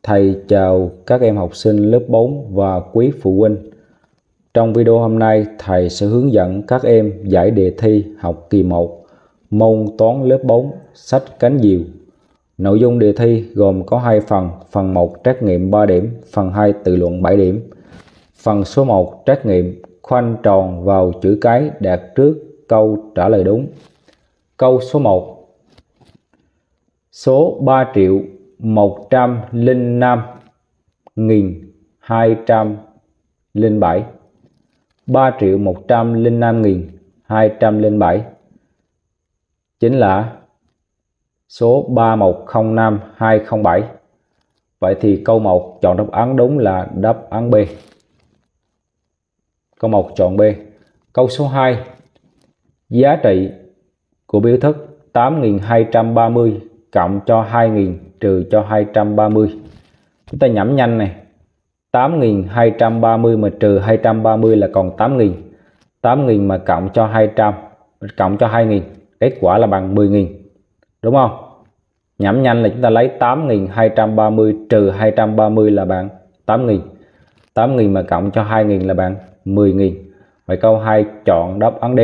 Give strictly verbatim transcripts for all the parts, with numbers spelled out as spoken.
Thầy chào các em học sinh lớp bốn và quý phụ huynh. Trong video hôm nay, thầy sẽ hướng dẫn các em giải đề thi học kỳ một môn toán lớp bốn sách Cánh Diều. Nội dung đề thi gồm có hai phần, phần một trắc nghiệm ba điểm, phần hai tự luận bảy điểm. Phần số một trắc nghiệm khoanh tròn vào chữ cái đặt trước câu trả lời đúng. Câu số một. Số ba triệu một trăm lẻ năm nghìn hai trăm lẻ bảy. ba triệu một trăm lẻ năm nghìn hai trăm lẻ bảy chính là số ba một không năm hai không bảy. Vậy thì câu một chọn đáp án đúng là đáp án B. Câu một chọn B. Câu số hai. Giá trị của biểu thức tám nghìn hai trăm ba mươi cộng cho hai nghìn trừ cho hai trăm ba mươi. Chúng ta nhẩm nhanh này. tám nghìn hai trăm ba mươi mà trừ hai trăm ba mươi là còn tám nghìn. tám nghìn mà cộng cho hai trăm, cộng cho hai nghìn, kết quả là bằng mười nghìn. Đúng không? Nhẩm nhanh là chúng ta lấy tám nghìn hai trăm ba mươi trừ hai trăm ba mươi là bằng tám nghìn. tám nghìn mà cộng cho hai nghìn là bằng mười nghìn. Vậy câu hai chọn đáp án D.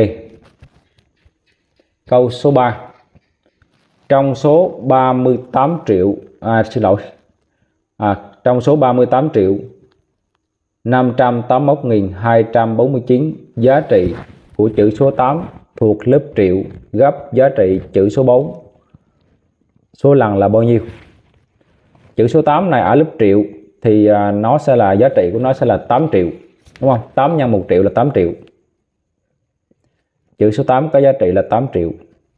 Câu số ba. Trong số ba mươi tám triệu à xin lỗi. À trong số ba mươi tám triệu năm trăm tám mươi mốt nghìn hai trăm bốn mươi chín giá trị của chữ số tám thuộc lớp triệu gấp giá trị chữ số bốn. Số lần là bao nhiêu? Chữ số tám này ở lớp triệu thì à, nó sẽ là giá trị của nó sẽ là tám triệu. Đúng không? tám nhân một triệu là tám triệu. Chữ số tám có giá trị là tám triệu.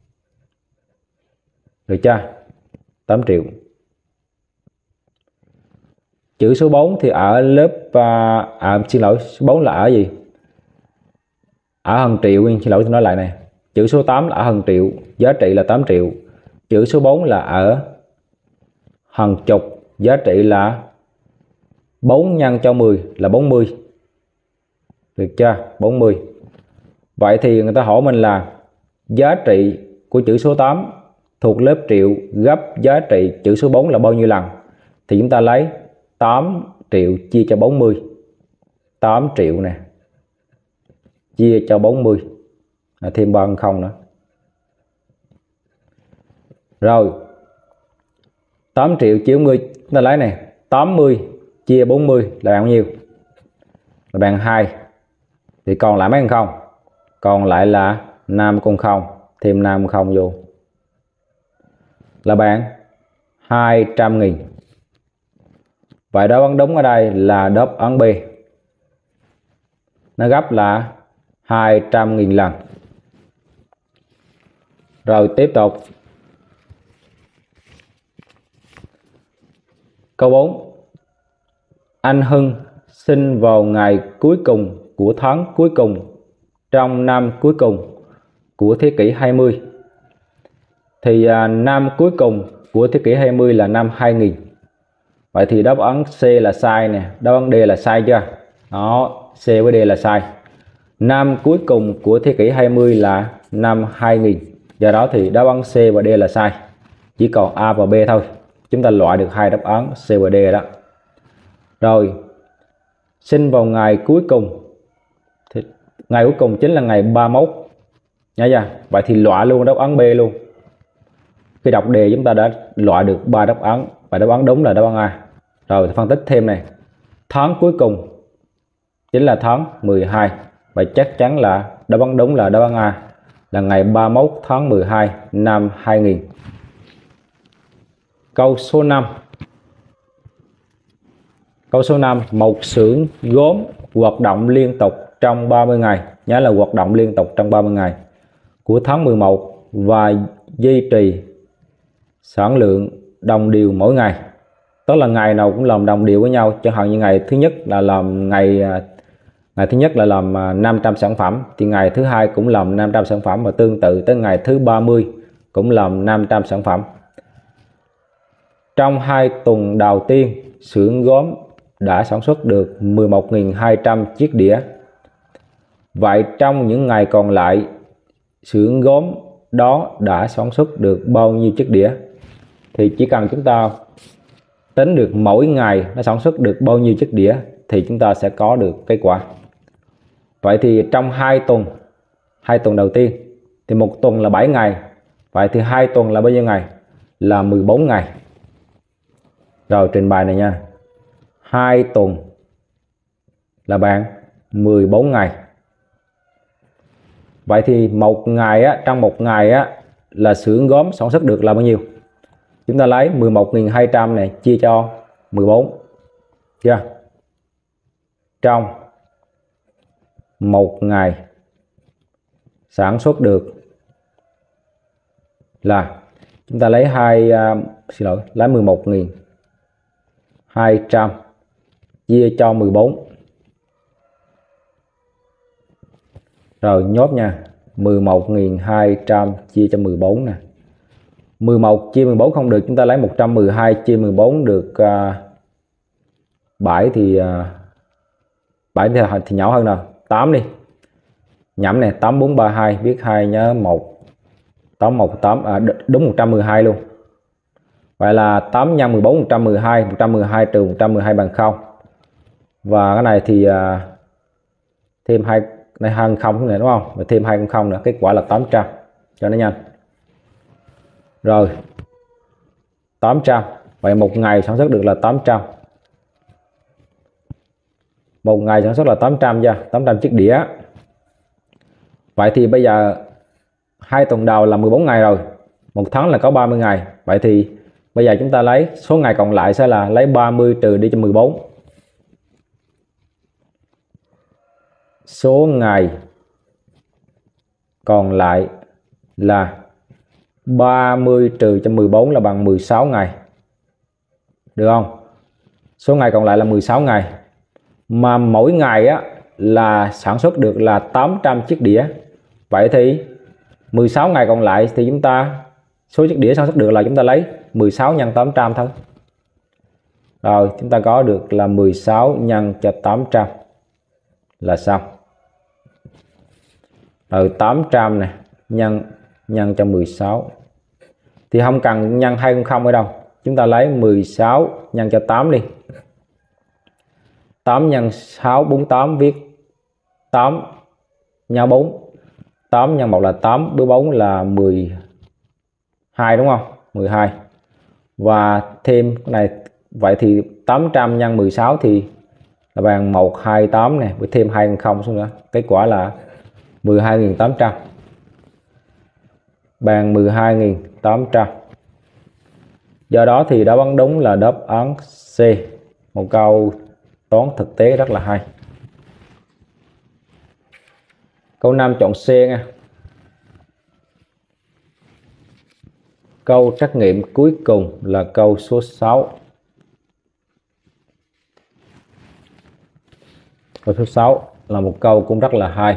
Được chưa? tám triệu. Chữ số bốn thì ở lớp à, à, xin lỗi, số bốn là ở gì? Ở hàng triệu, xin lỗi tôi nói lại này. Chữ số tám là ở hàng triệu, giá trị là tám triệu. Chữ số bốn là ở hàng chục, giá trị là bốn nhân cho mười là bốn mươi. Được chưa? bốn mươi. Vậy thì người ta hỏi mình là giá trị của chữ số tám thuộc lớp triệu gấp giá trị chữ số bốn là bao nhiêu lần? Thì chúng ta lấy tám triệu chia cho bốn mươi. tám triệu nè chia cho bốn mươi, à, thêm ba không nữa. Rồi tám triệu chia bốn mươi, chúng ta lấy này, tám mươi chia bốn mươi là bao nhiêu? Là bằng hai. Thì còn lại mấy con không? Còn lại là năm con không, thêm năm không vô là bằng hai trăm nghìn. Vậy đáp án đúng ở đây là đáp án B. Nó gấp là hai trăm nghìn lần. Rồi tiếp tục. Câu bốn. Anh Hưng sinh vào ngày cuối cùng của tháng cuối cùng trong năm cuối cùng của thế kỷ hai mươi. Thì à, năm cuối cùng của thế kỷ hai mươi là năm hai nghìn. Vậy thì đáp án C là sai nè, đáp án D là sai chưa? Đó, C với D là sai. Năm cuối cùng của thế kỷ hai mươi là năm hai nghìn. Do đó thì đáp án C và D là sai. Chỉ còn A và B thôi. Chúng ta loại được hai đáp án C và D đó. Rồi, sinh vào ngày cuối cùng. Thì ngày cuối cùng chính là ngày ba mươi mốt. Nhớ chưa? Vậy thì loại luôn đáp án B luôn. Khi đọc đề chúng ta đã loại được ba đáp án. Và đáp án đúng là đáp án A. Rồi phân tích thêm này. Tháng cuối cùng chính là tháng mười hai. Và chắc chắn là đáp án đúng là đáp án A, là ngày ba mươi mốt tháng mười hai năm hai nghìn. Câu số năm. Câu số năm. Một xưởng gốm hoạt động liên tục trong ba mươi ngày. Nhớ là hoạt động liên tục trong ba mươi ngày của tháng mười một và duy trì sản lượng đồng đều mỗi ngày. Tức là ngày nào cũng làm đồng đều với nhau. Chẳng hạn như ngày thứ nhất là làm ngày ngày thứ nhất là làm năm trăm sản phẩm, thì ngày thứ hai cũng làm năm trăm sản phẩm, và tương tự tới ngày thứ ba mươi cũng làm năm trăm sản phẩm. Trong hai tuần đầu tiên, xưởng gốm đã sản xuất được mười một nghìn hai trăm chiếc đĩa. Vậy trong những ngày còn lại, xưởng gốm đó đã sản xuất được bao nhiêu chiếc đĩa? Thì chỉ cần chúng ta tính được mỗi ngày nó sản xuất được bao nhiêu chiếc đĩa thì chúng ta sẽ có được kết quả. Vậy thì trong hai tuần, hai tuần đầu tiên thì một tuần là bảy ngày. Vậy thì hai tuần là bao nhiêu ngày? Là mười bốn ngày. Rồi trình bày này nha. hai tuần là bạn mười bốn ngày. Vậy thì một ngày á, trong một ngày á là xưởng gốm sản xuất được là bao nhiêu? Chúng ta lấy mười một nghìn hai trăm này chia cho mười bốn. Chưa? Trong một ngày sản xuất được là chúng ta lấy hai uh, xin lỗi, lấy mười một nghìn hai trăm chia cho mười bốn. Rồi nhốt nha, mười một nghìn hai trăm chia cho mười bốn nè. mười một chia mười bốn không được, chúng ta lấy một trăm mười hai chia mười bốn được uh, bảy thì uh, bảy thì, thì nhỏ hơn nào, tám đi. Nhẩm này, tám bốn ba hai, viết hai nhớ một, tám một tám, à, đúng một trăm mười hai luôn. Vậy là tám nhân mười bốn, một trăm mười hai, một trăm mười hai trừ một trăm mười hai bằng không. Và cái này thì uh, thêm hai này hơn không này đúng không? Và thêm hai con không nữa, kết quả là tám trăm cho nó nhanh. Rồi tám trăm. Vậy một ngày sản xuất được là tám trăm. Một ngày sản xuất là tám trăm nha, tám trăm chiếc đĩa. Vậy thì bây giờ hai tuần đầu là mười bốn ngày rồi, một tháng là có ba mươi ngày. Vậy thì bây giờ chúng ta lấy số ngày còn lại sẽ là lấy ba mươi trừ đi cho mười bốn. Số ngày còn lại là ba mươi trừ cho mười bốn là bằng mười sáu ngày. Được không? Số ngày còn lại là mười sáu ngày. Mà mỗi ngày á là sản xuất được là tám trăm chiếc đĩa. Vậy thì mười sáu ngày còn lại thì chúng ta số chiếc đĩa sản xuất được là chúng ta lấy mười sáu nhân tám trăm thôi. Rồi chúng ta có được là mười sáu nhân cho tám trăm là xong. Rồi tám trăm này nhân nhân cho mười sáu. Thì không cần nhân hai con không ở đâu. Chúng ta lấy mười sáu nhân cho tám đi. tám nhân sáu, bốn mươi tám, viết tám nhân bốn. tám nhân một là tám, bốn bốn là mười hai đúng không? mười hai. Và thêm cái này, vậy thì tám trăm nhân mười sáu thì là bằng một trăm hai mươi tám này, với thêm hai con không xuống nữa. Kết quả là mười hai nghìn tám trăm. Bằng mười hai nghìn tám trăm. Do đó thì đáp án đúng là đáp án C. Một câu toán thực tế rất là hay. Câu năm chọn C nha. Câu trắc nghiệm cuối cùng là câu số sáu. Câu số sáu là một câu cũng rất là hay.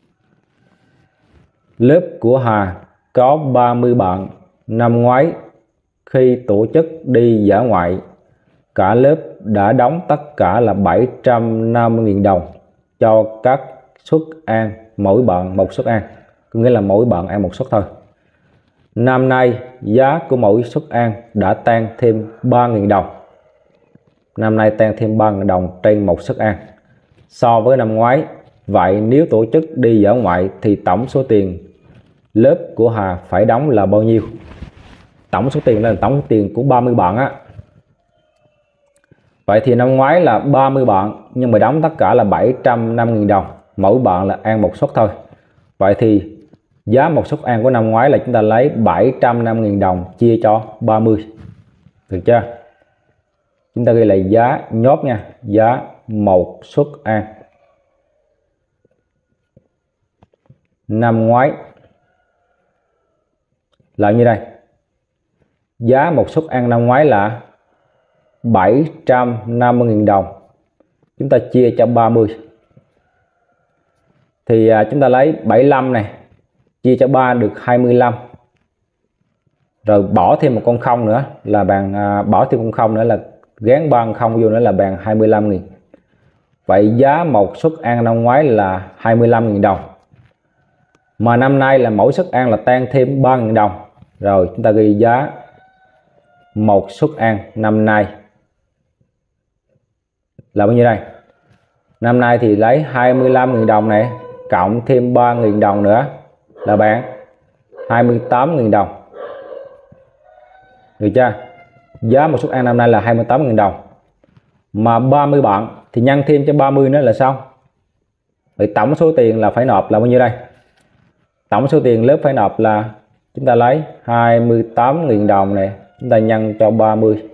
Lớp của Hà có ba mươi bạn. Năm ngoái khi tổ chức đi dã ngoại, cả lớp đã đóng tất cả là bảy trăm năm mươi nghìn đồng cho các suất ăn, mỗi bạn một suất ăn, có nghĩa là mỗi bạn ăn một suất thôi. Năm nay giá của mỗi suất ăn đã tăng thêm ba nghìn đồng. Năm nay tăng thêm ba nghìn đồng trên một suất ăn so với năm ngoái. Vậy nếu tổ chức đi dã ngoại thì tổng số tiền lớp của Hà phải đóng là bao nhiêu? Tổng số tiền là tổng số tiền của ba mươi bạn á. Vậy thì năm ngoái là ba mươi bạn nhưng mà đóng tất cả là bảy trăm năm mươi nghìn đồng, mỗi bạn là ăn một suất thôi. Vậy thì giá một suất ăn của năm ngoái là chúng ta lấy bảy trăm năm mươi nghìn đồng chia cho ba mươi. Được chưa? Chúng ta ghi là giá nhốt nha, giá một suất ăn năm ngoái là như đây. Giá một suất ăn năm ngoái là bảy trăm năm mươi nghìn đồng. Chúng ta chia cho ba mươi. Thì à, chúng ta lấy bảy mươi lăm này chia cho ba được hai mươi lăm. Rồi bỏ thêm một con không nữa là bằng à, bỏ thêm con không nữa là gán ba con không vô nữa là bằng hai mươi lăm nghìn. Vậy giá một suất ăn năm ngoái là hai mươi lăm nghìn đồng. Mà năm nay là mỗi suất ăn là tăng thêm ba nghìn đồng. Rồi chúng ta ghi giá một suất ăn năm nay là bao nhiêu đây? Năm nay thì lấy hai mươi lăm nghìn đồng này cộng thêm ba nghìn đồng nữa là bạn hai mươi tám nghìn đồng. Được chưa? Giá một suất ăn năm nay là hai mươi tám nghìn đồng. Mà ba mươi bạn thì nhân thêm cho ba mươi nữa là xong. Vậy tổng số tiền là phải nộp là bao nhiêu đây? Tổng số tiền lớp phải nộp là chúng ta lấy hai mươi tám nghìn đồng này, chúng ta nhân cho ba mươi.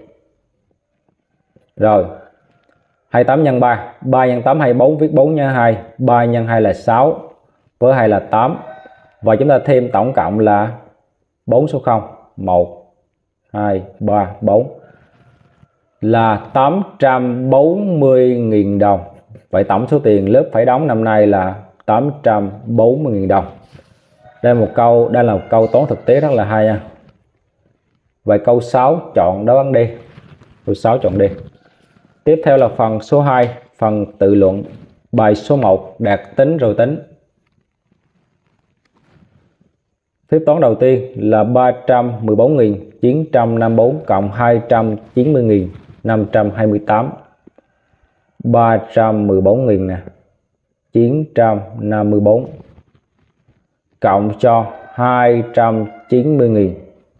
Rồi hai mươi tám nhân ba, ba nhân tám hai mươi bốn, viết bốn nhân hai, ba nhân hai là sáu, với hai là tám. Và chúng ta thêm tổng cộng là bốn số không, một, hai, ba, bốn là tám trăm bốn mươi nghìn đồng. Vậy tổng số tiền lớp phải đóng năm nay là tám trăm bốn mươi nghìn đồng. Đây là một câu, đây là một câu toán thực tế rất là hay nha. Vậy câu sáu chọn đáp án D. Câu sáu chọn D. Tiếp theo là phần số hai, phần tự luận. Bài số một, đạt tính rồi tính. Phép toán đầu tiên là ba trăm mười bốn nghìn chín trăm năm mươi tư cộng hai trăm chín mươi nghìn năm trăm hai mươi tám. ba trăm mười bốn nghìn nè, chín trăm năm mươi tư cộng cho hai trăm chín mươi nghìn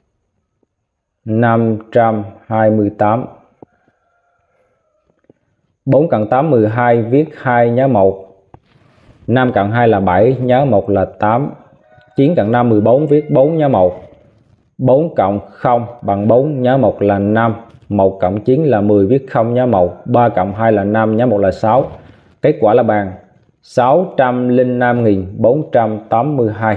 năm trăm hai mươi tám. bốn cộng tám mười hai, viết hai nhớ một. năm cộng hai là bảy, nhớ một là tám. chín cộng năm mười bốn, viết bốn nhớ một. bốn cộng không bằng bốn, nhớ một là năm. một cộng chín là mười, viết không nhớ một. ba cộng hai là năm, nhớ một là sáu. Kết quả là bằng sáu trăm lẻ năm nghìn bốn trăm tám mươi hai.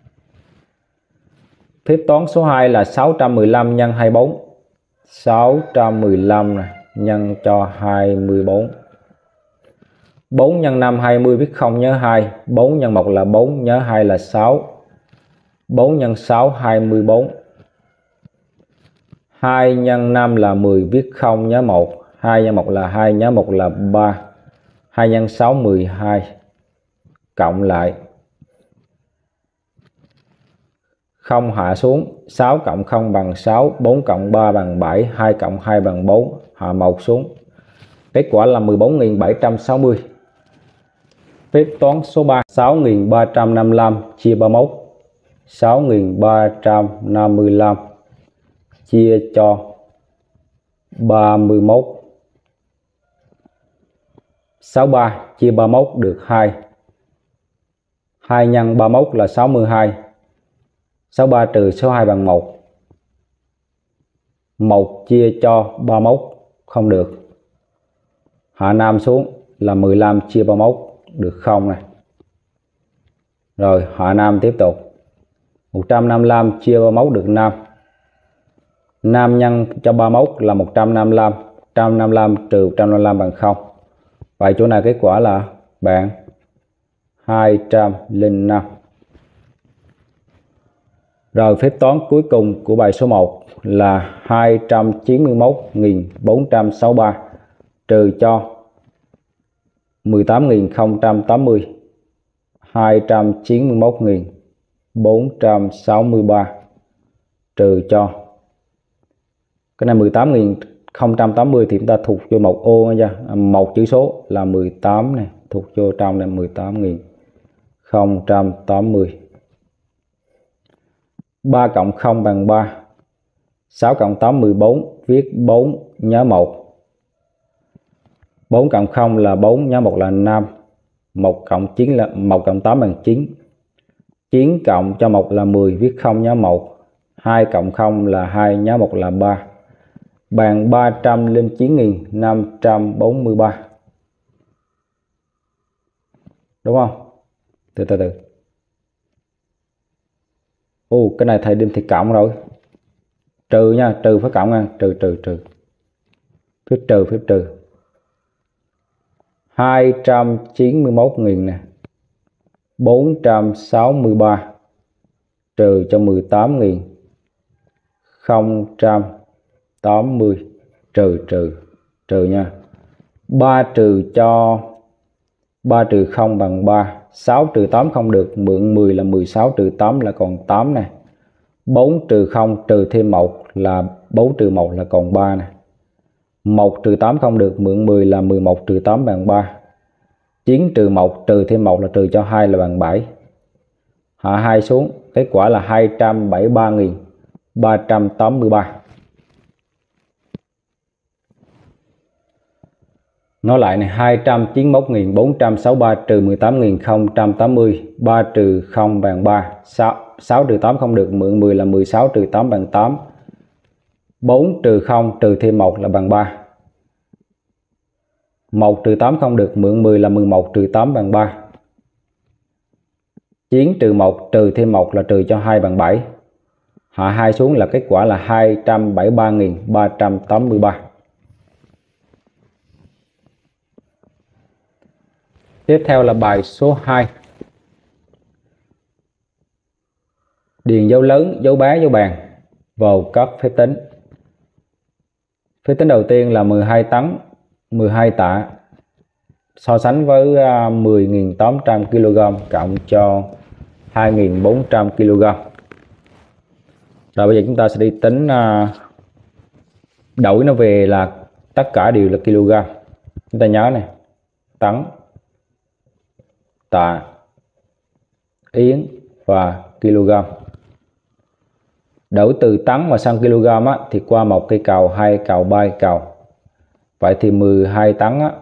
Phép toán số hai là sáu trăm mười lăm nhân hai mươi tư. sáu trăm mười lăm này, nhân cho hai mươi tư. bốn nhân năm hai mươi, viết không nhớ hai. bốn nhân một là bốn, nhớ hai là sáu. bốn nhân sáu hai mươi tư. hai nhân năm là mười, viết không nhớ một. hai nhân một là hai, nhớ một là ba. hai nhân sáu mười hai. Cộng lại không hạ xuống, sáu cộng không bằng sáu, bốn cộng ba bằng bảy, hai cộng hai bằng bốn, hạ một xuống. Kết quả là mười bốn nghìn bảy trăm sáu mươi. Phép toán số ba, sáu nghìn ba trăm năm mươi lăm chia ba mươi mốt. sáu nghìn ba trăm năm mươi lăm chia cho ba mươi mốt. sáu mươi ba chia ba mươi mốt được hai. hai nhân ba mươi mốt là sáu mươi hai. sáu mươi ba trừ số hai bằng một. một chia cho ba mươi mốt không được. Hạ nam xuống là mười lăm chia ba mươi mốt được không này. Rồi hạ nam tiếp tục. một trăm năm mươi lăm chia ba mươi mốt được năm. năm nhân cho ba mươi mốt là một trăm năm mươi lăm. một trăm năm mươi lăm trừ một trăm năm mươi lăm bằng không. Vậy chỗ này kết quả là bạn hai trăm lẻ năm. Rồi phép toán cuối cùng của bài số một là hai trăm chín mươi mốt nghìn bốn trăm sáu mươi ba trừ cho mười tám nghìn không trăm tám mươi. hai trăm chín mươi mốt nghìn bốn trăm sáu mươi ba trừ cho cái này mười tám nghìn không trăm tám mươi thì chúng ta thuộc vô một ô nha. Một chữ số là mười tám này, thuộc vô trong này mười tám nghìn không trăm tám mươi. ba cộng không bằng ba. sáu cộng tám mười bốn, viết bốn nhớ một. bốn cộng không là bốn, nhớ một là năm. một cộng chín là một cộng tám bằng chín. chín cộng cho một là mười, viết không nhớ một. hai cộng không là hai, nhớ một là ba. Bằng ba trăm lẻ chín nghìn năm trăm bốn mươi ba. Đúng không? Từ từ từ. Ồ, cái này thầy đem thì cộng rồi. Trừ nha, trừ phải cộng nha, trừ trừ trừ. Phép trừ, phép trừ. hai trăm chín mươi mốt nghìn nè. bốn trăm sáu mươi ba trừ cho mười tám nghìn không trăm tám mươi trừ trừ trừ nha. ba trừ cho ba trừ không bằng ba. sáu trừ tám không được, mượn mười là mười sáu trừ tám là còn tám này. bốn trừ không trừ thêm một là bốn trừ một là còn ba này. một trừ tám không được, mượn mười là mười một trừ tám bằng ba. chín trừ một trừ thêm một là trừ cho hai là bằng bảy. Hạ hai xuống, kết quả là hai trăm bảy mươi ba nghìn ba trăm tám mươi ba. Nói lại này, hai trăm chín mươi mốt nghìn bốn trăm sáu mươi ba trừ mười tám nghìn không trăm tám mươi, ba trừ không bằng ba, sáu, sáu trừ tám không được, mượn mười là mười sáu trừ tám bằng tám. bốn trừ không trừ thêm một là bằng ba. một trừ tám không được, mượn mười là mười một trừ tám bằng ba. chín trừ một trừ thêm một là trừ cho hai bằng bảy. Hạ hai xuống là kết quả là hai trăm bảy mươi ba nghìn ba trăm tám mươi ba. Tiếp theo là bài số hai. Điền dấu lớn, dấu bé, dấu bàn vào các phép tính. Phép tính đầu tiên là mười hai tấn, mười hai tạ so sánh với mười nghìn tám trăm ki lô gam cộng cho hai nghìn bốn trăm ki lô gam. Rồi bây giờ chúng ta sẽ đi tính đổi nó về là tất cả đều là kg. Chúng ta nhớ này, tấn, tạ, yến và kg. Đổi từ tấn mà sang kg á, thì qua một cây cầu, hai cầu, ba cầu. Vậy thì mười hai tấn á,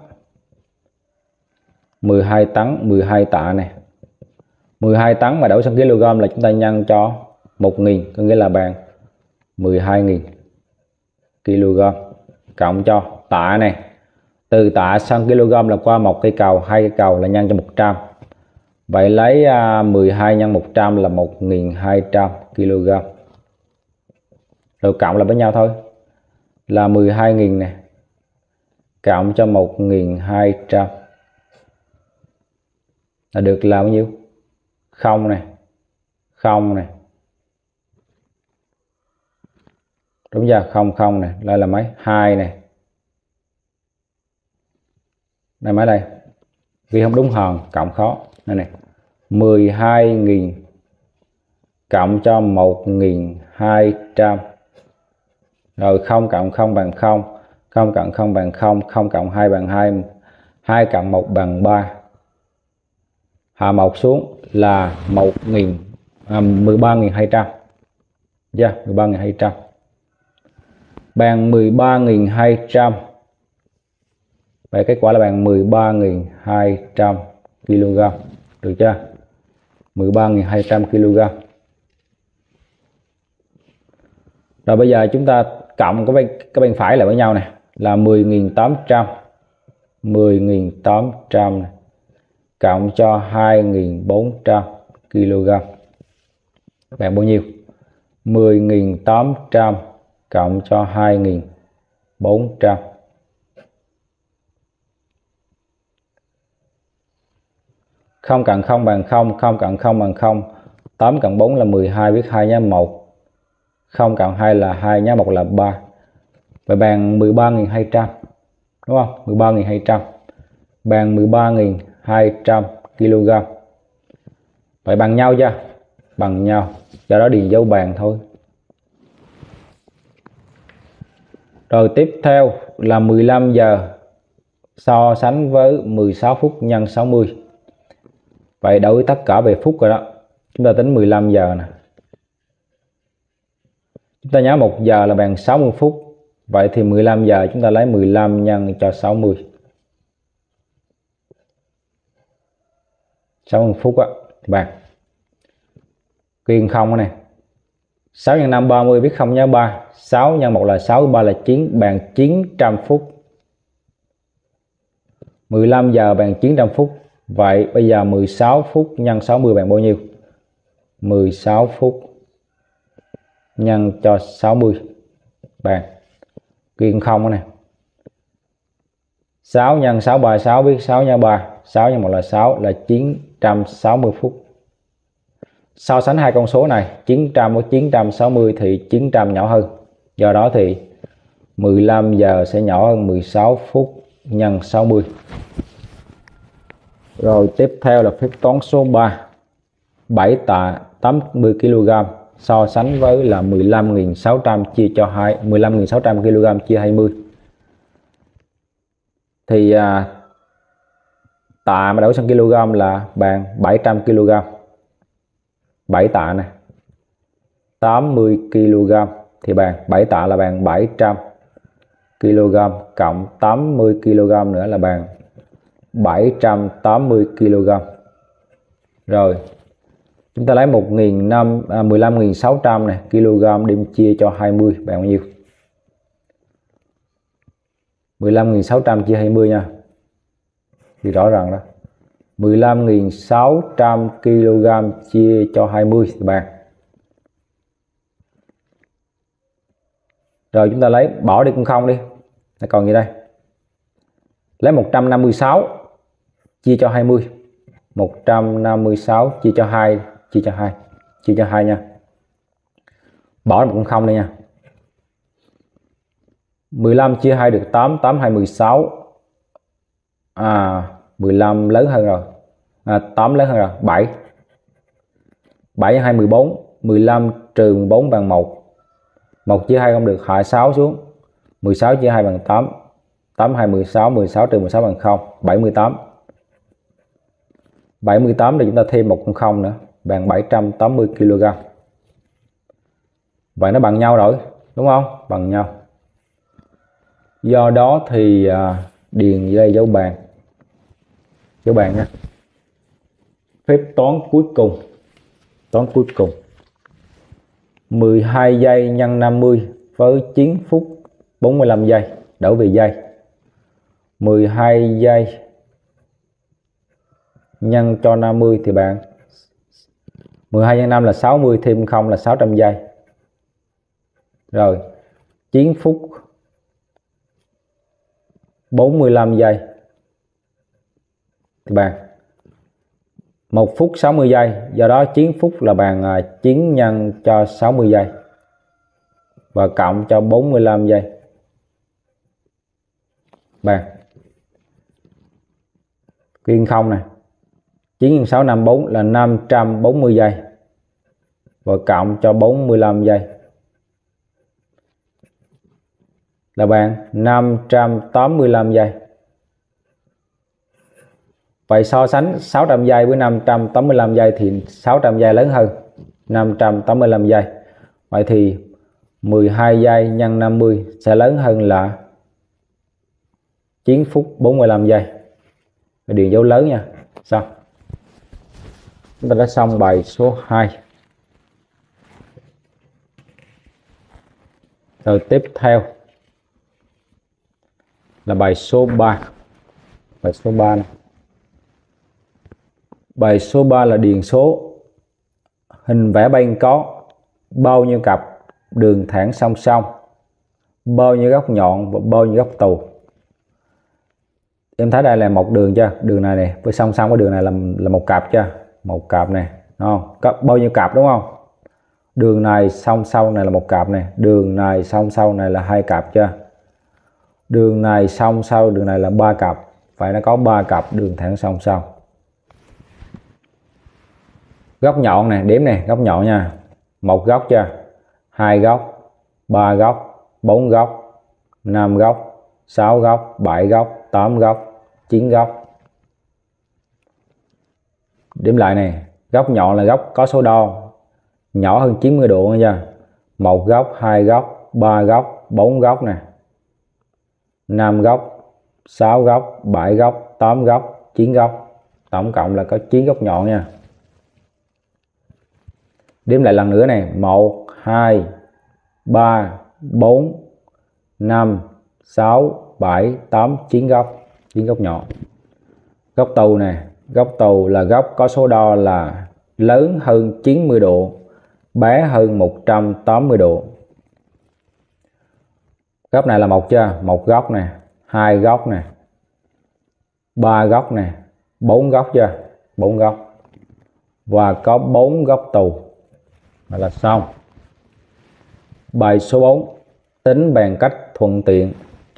mười hai tấn, mười hai tạ này. mười hai tấn mà đổi sang kg là chúng ta nhân cho một nghìn, có nghĩa là bằng mười hai nghìn kg cộng cho tạ này. Từ tạ sang kg là qua một cây cầu, hai cây cầu là nhân cho một trăm. Vậy lấy mười hai nhân một trăm là một nghìn hai trăm kg. Rồi cộng là với nhau thôi. Là mười hai nghìn này cộng cho một nghìn hai trăm là được là bao nhiêu? Không này, không này. Đúng chưa? Không không này, đây là mấy? hai này. Đây mấy đây? Vì không đúng hòn, cộng khó. Đây này. mười hai nghìn cộng cho một nghìn hai trăm. Rồi không cộng không bằng không, không cộng không bằng không, không cộng hai bằng hai, hai cộng một bằng ba. Hạ một xuống là một nghìn à, mười ba nghìn hai trăm. Yeah, mười ba nghìn hai trăm. Bằng mười ba nghìn hai trăm. Vậy kết quả là bằng mười ba nghìn hai trăm kg. Được chưa? mười ba nghìn hai trăm kg. Rồi bây giờ chúng ta cộng cái bên, cái bên phải lại với nhau này là mười nghìn tám trăm. mười nghìn tám trăm này, cộng cho hai nghìn bốn trăm kg. Bằng bao nhiêu? mười nghìn tám trăm cộng cho hai nghìn bốn trăm. Không cộng không bằng không, không cộng không bằng không. tám cộng bốn là mười hai, viết hai nhá một. không cộng hai là hai nhá một là ba. Vậy bằng mười ba nghìn hai trăm. Đúng không? mười ba nghìn hai trăm. Bằng mười ba nghìn hai trăm kg. Vậy bằng nhau chưa? Bằng nhau. Do đó điền dấu bàn thôi. Rồi tiếp theo là mười lăm giờ so sánh với mười sáu phút nhân sáu mươi. Vậy đổi tất cả về phút rồi đó. Chúng ta tính mười lăm giờ nè. Chúng ta nhớ một giờ là bằng sáu mươi phút. Vậy thì mười lăm giờ chúng ta lấy mười lăm nhân cho sáu mươi. sáu mươi phút á thì bằng kiên không này. sáu nhân năm ba mươi, viết không nhớ ba. sáu nhân một là sáu, ba là chín, bằng chín trăm phút. mười lăm giờ bằng chín trăm phút. Vậy bây giờ mười sáu phút nhân sáu mươi bằng bao nhiêu? mười sáu phút nhân cho sáu mươi bằng kiên không này. sáu nhân sáu ba sáu, viết sáu nhân ba. sáu nhân một là sáu, là chín trăm sáu mươi phút. So sánh hai con số này, chín trăm với chín trăm sáu mươi thì chín trăm nhỏ hơn. Do đó thì mười lăm giờ sẽ nhỏ hơn mười sáu phút nhân sáu mươi. Rồi tiếp theo là phép toán số ba. bảy tạ tám mươi kg so sánh với là mười lăm nghìn sáu trăm chia cho hai, mười lăm nghìn sáu trăm kg chia hai mươi. thì à, tạ mà đổi sang kg là bằng bảy trăm ki lô gam. bảy tạ này tám mươi ki lô gam thì bằng bảy tạ là bằng bảy trăm ki lô gam cộng tám mươi ki lô gam nữa là bằng bảy trăm tám mươi ki lô gam. Rồi chúng ta lấy một nghìn năm à, mười lăm nghìn sáu trăm này kg đem chia cho hai mươi bằng bao nhiêu? mười lăm nghìn sáu trăm chia hai mươi nha. Thì rõ ràng đó. mười lăm nghìn sáu trăm kg chia cho hai mươi thì bằng. Rồi chúng ta lấy bỏ đi con không đi. Nó còn gì đây? Lấy một trăm năm mươi sáu chia cho hai mươi. một trăm năm mươi sáu chia cho hai, chia cho hai, chia cho hai nha. Bỏ một con không đây nha. mười lăm chia hai được tám, tám hai mười sáu. À mười lăm lớn hơn rồi. À, tám lớn hơn rồi, bảy. bảy hai mười bốn, mười lăm trừ mười bốn bằng một. một chia hai không được, hạ sáu xuống. mười sáu chia hai bằng tám. tám hai mười sáu, mười sáu trừ mười sáu bằng không, bảy mươi tám. bảy mươi tám thì chúng ta thêm một con không nữa, bằng bảy trăm tám mươi ki lô gam. Vậy nó bằng nhau rồi, đúng không? Bằng nhau. Do đó thì à, điền đây dấu bàn. Dấu bàn nha. Phép toán cuối cùng. Toán cuối cùng. mười hai giây nhân năm mươi với chín phút bốn mươi lăm giây. Đổi về giây. mười hai giây nhân cho năm mươi thì bạn mười hai nhân năm là sáu mươi, thêm không là sáu trăm giây. Rồi chín phút bốn mươi lăm giây thì bằng một phút sáu mươi giây. Do đó chín phút là bằng chín nhân cho sáu mươi giây và cộng cho bốn mươi lăm giây bằng kiên không này. chín nhân sáu năm mươi bốn là năm trăm bốn mươi giây và cộng cho bốn mươi lăm giây là bằng năm trăm tám mươi lăm giây. Vậy so sánh sáu trăm giây với năm trăm tám mươi lăm giây thì sáu trăm giây lớn hơn năm trăm tám mươi lăm giây. Vậy thì mười hai giây nhân năm mươi sẽ lớn hơn là chín phút bốn mươi lăm giây. Điền dấu lớn nha. Xong. Chúng ta đã xong bài số hai. Rồi tiếp theo là bài số ba. Bài số ba này. Bài số ba là điền số. Hình vẽ banh có bao nhiêu cặp đường thẳng song song, bao nhiêu góc nhọn và bao nhiêu góc tù. Em thấy đây là một đường chưa? Đường này này với song song với đường này là là một cặp chưa? Một cặp này, đúng không? Có bao nhiêu cặp đúng không? Đường này song song này là một cặp này, đường này song song này là hai cặp chưa? Đường này song song đường này là ba cặp, phải nó có ba cặp đường thẳng song song. Góc nhọn này, đếm này, góc nhọn nha. Một góc chưa? Hai góc, ba góc, bốn góc, năm góc, sáu góc, bảy góc, tám góc, chín góc. Đếm lại này, góc nhọn là góc có số đo nhỏ hơn chín mươi độ nha. Một góc, hai góc, ba góc, bốn góc nè. năm góc, sáu góc, bảy góc, tám góc, chín góc. Tổng cộng là có chín góc nhọn nha. Đếm lại lần nữa này, một, hai, ba, bốn, năm, sáu, bảy, tám, chín góc, chín góc nhọn. Góc tù này, góc tù là góc có số đo là lớn hơn chín mươi độ, bé hơn một trăm tám mươi độ. Góc này là một chưa? Một góc nè, hai góc nè, ba góc nè, bốn góc chưa? Bốn góc. Và có bốn góc tù. Vậy là xong. Bài số bốn. Tính bằng cách thuận tiện.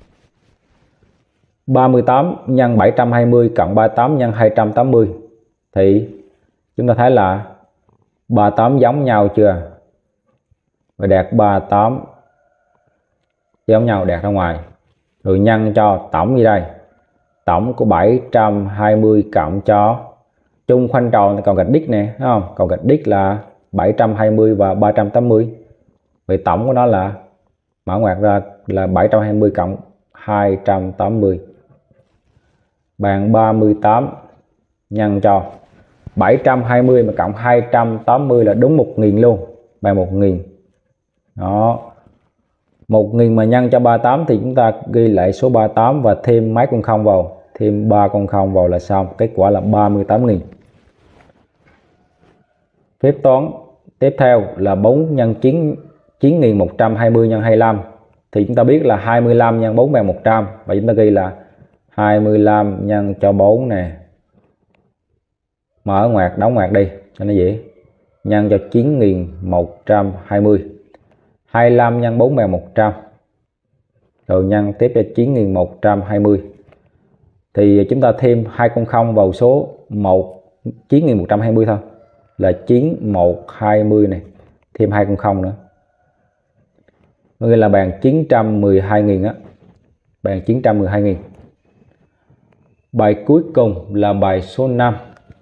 ba mươi tám nhân bảy trăm hai mươi cộng ba mươi tám nhân hai trăm tám mươi. Thì chúng ta thấy là ba mươi tám giống nhau chưa? Rồi đạt ba mươi tám giống nhau, đạt ra ngoài. Rồi nhân cho tổng như đây. tổng của bảy trăm hai mươi cộng cho chung khoanh tròn còn gạch đích nè, đúng không? Còn gạch đích là bảy trăm hai mươi và ba trăm tám mươi. Vậy tổng của nó là mở ngoặc ra là bảy trăm hai mươi cộng hai trăm tám mươi bằng ba mươi tám nhân cho bảy trăm hai mươi mà cộng hai trăm tám mươi là đúng một nghìn luôn, bằng một nghìn. Đó. một nghìn mà nhân cho ba mươi tám thì chúng ta ghi lại số ba mươi tám và thêm mấy con không vào, thêm ba con không vào là xong, kết quả là ba mươi tám nghìn. Phép toán tiếp theo là bốn nhân chín, chín nghìn một trăm hai mươi nhân hai mươi lăm. Thì chúng ta biết là hai mươi lăm nhân bốn bằng một trăm, và chúng ta ghi là hai mươi lăm nhân cho bốn nè, mở ngoặc đóng ngoặc đi cho nó dễ, nhân cho chín nghìn một trăm hai mươi. hai mươi lăm nhân bốn bằng một trăm, rồi nhân tiếp cho chín nghìn một trăm hai mươi. Thì chúng ta thêm hai con không vào số một, chín nghìn một trăm hai mươi thôi, là chín nghìn một trăm hai mươi này, thêm hai con không nữa, nghĩa là bằng chín trăm mười hai nghìn á, bằng chín trăm mười hai nghìn. Bài cuối cùng là bài số năm.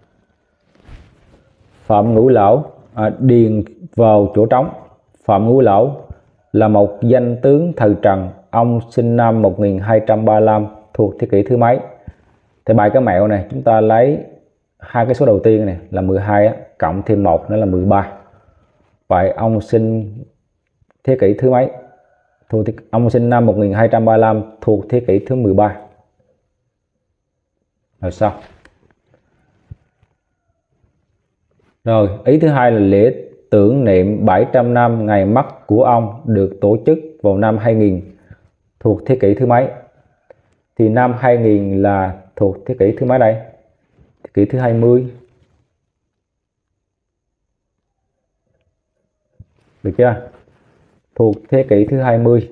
Phạm Ngũ Lão à, điền vào chỗ trống. Phạm Ngũ Lão là một danh tướng thời Trần, ông sinh năm một nghìn hai trăm ba mươi lăm, thuộc thế kỷ thứ mấy? Thì bài cái mẹo này chúng ta lấy hai cái số đầu tiên này là mười hai á, cộng thêm một nữa là mười ba. Vậy ông sinh thế kỷ thứ mấy? Thuộc thế, ông sinh năm một nghìn hai trăm ba mươi lăm, thuộc thế kỷ thứ mười ba. Rồi sao? Rồi, ý thứ hai là lễ tưởng niệm bảy trăm năm ngày mất của ông được tổ chức vào năm hai nghìn, thuộc thế kỷ thứ mấy? Thì năm hai nghìn là thuộc thế kỷ thứ mấy đây? Thế kỷ thứ hai mươi. Được chưa? Thuộc thế kỷ thứ hai mươi.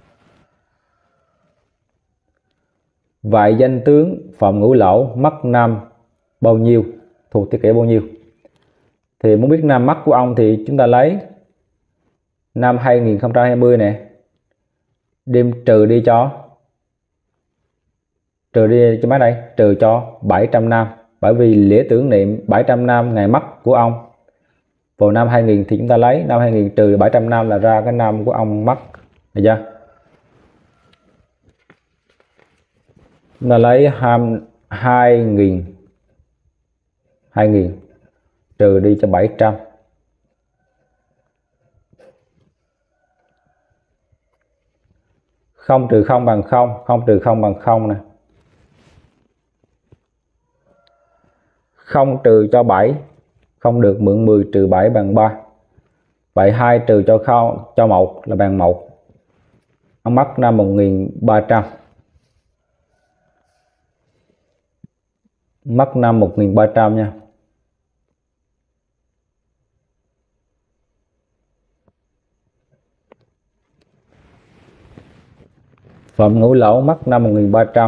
Vậy danh tướng Phạm Ngũ Lão mất năm bao nhiêu? Thuộc thế kỷ bao nhiêu? Thì muốn biết năm mất của ông thì chúng ta lấy năm hai nghìn không trăm hai mươi nè, đem trừ đi cho trừ đi cho mấy đây? Trừ cho bảy trăm năm. Bởi vì lễ tưởng niệm bảy trăm năm ngày mất của ông vào năm hai nghìn thì chúng ta lấy năm hai nghìn trừ bảy trăm năm là ra cái năm của ông mất. Được chưa? Chúng ta lấy hai nghìn hai nghìn trừ đi cho bảy trăm. Không trừ không bằng không, không trừ không bằng không nè. Không trừ cho bảy, không được, mượn mười trừ bảy bằng ba. Vậy hai trừ cho không cho một là bằng một. Ông mất năm một nghìn ba trăm. Mất năm một nghìn ba trăm nha. Phạm Ngũ Lão mất năm một nghìn ba trăm,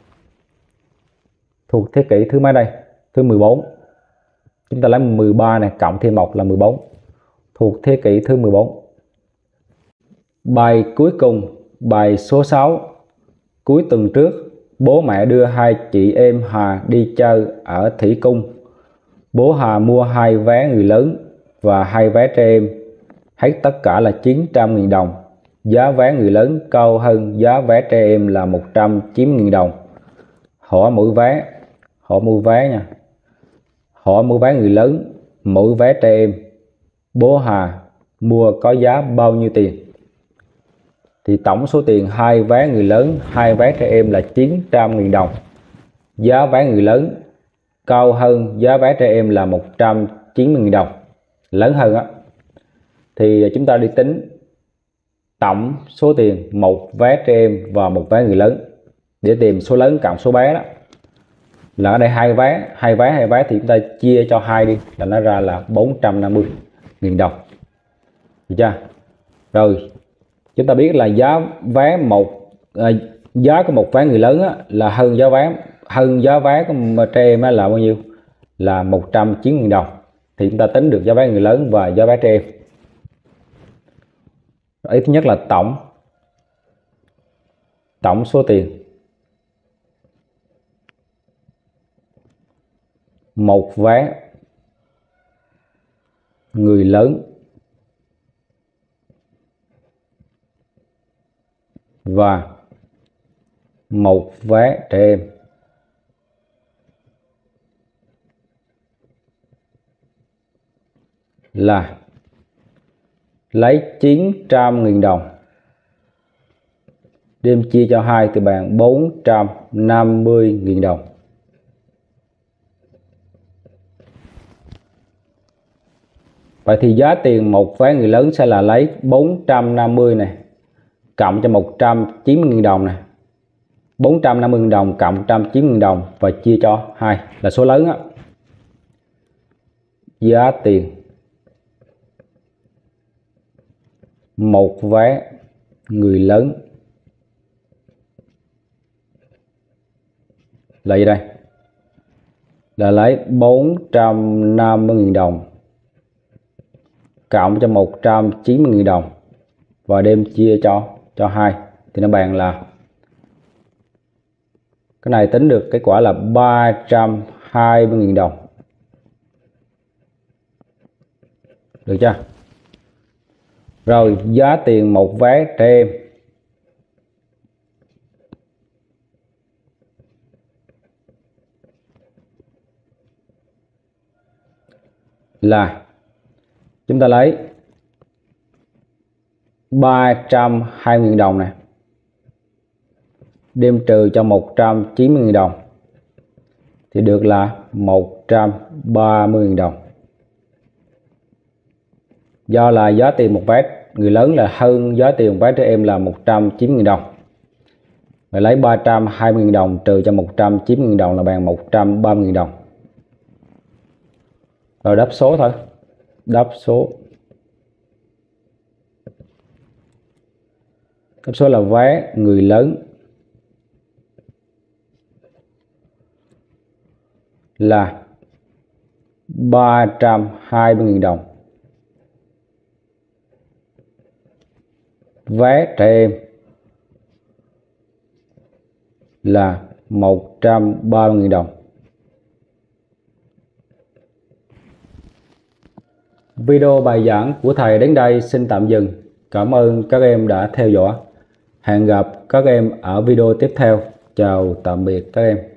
thuộc thế kỷ thứ mấy đây? Thứ mười bốn. Chúng ta lấy mười ba này cộng thêm một là mười bốn, thuộc thế kỷ thứ mười bốn. Bài cuối cùng, bài số sáu. Cuối tuần trước, bố mẹ đưa hai chị em Hà đi chơi ở Thủy Cung. Bố Hà mua hai vé người lớn và hai vé trẻ em, hết tất cả là chín trăm nghìn đồng. Giá vé người lớn cao hơn giá vé trẻ em là một trăm chín mươi nghìn đồng. Hỏi mỗi vé, họ mua vé nha. Hỏi mua vé người lớn, mỗi vé trẻ em, bố Hà mua có giá bao nhiêu tiền? Thì tổng số tiền hai vé người lớn, hai vé trẻ em là chín trăm nghìn đồng. Giá vé người lớn cao hơn giá vé trẻ em là một trăm chín mươi nghìn đồng, lớn hơn á. Thì chúng ta đi tính tổng số tiền một vé trẻ em và một vé người lớn để tìm số lớn cộng số bé đó. Là ở đây hai vé, hai vé hai vé thì chúng ta chia cho hai đi là nó ra là bốn trăm năm mươi nghìn đồng. Được chưa? Rồi chúng ta biết là giá vé một à, giá của một vé người lớn á, là hơn giá vé hơn giá vé của trẻ em là bao nhiêu? Là một trăm chín mươi nghìn đồng. Thì chúng ta tính được giá vé người lớn và giá vé trẻ em. Ý thứ nhất là tổng tổng số tiền một vé người lớn và một vé trẻ em. Là lấy chín trăm nghìn đồng đem chia cho hai thì bằng bốn trăm năm mươi nghìn đồng. Vậy thì giá tiền một vé người lớn sẽ là lấy bốn trăm năm mươi này cộng cho một trăm chín mươi nghìn đồng này. bốn trăm năm mươi nghìn đồng cộng một trăm chín mươi nghìn đồng và chia cho hai là số lớn á. Giá tiền một vé người lớn là gì đây? Là lấy bốn trăm năm mươi nghìn đồng cộng cho một trăm chín mươi nghìn đồng và đem chia cho cho hai thì nó bằng là, cái này tính được kết quả là ba trăm hai mươi nghìn đồng. Được chưa? Rồi giá tiền một vé trẻ em là chúng ta lấy ba trăm hai mươi nghìn đồng này đem trừ cho một trăm chín mươi nghìn đồng thì được là một trăm ba mươi nghìn đồng. Do là giá tiền một vé người lớn là hơn giá tiền một vé trẻ em là một trăm chín mươi nghìn đồng. Và lấy ba trăm hai mươi nghìn đồng trừ cho một trăm chín mươi nghìn đồng là bằng một trăm ba mươi nghìn đồng. Rồi đáp số thôi. Đáp số. Đáp số là vé người lớn là ba trăm hai mươi nghìn đồng. Vé trẻ em là một trăm ba mươi nghìn đồng. Video bài giảng của thầy đến đây xin tạm dừng. Cảm ơn các em đã theo dõi. Hẹn gặp các em ở video tiếp theo. Chào tạm biệt các em.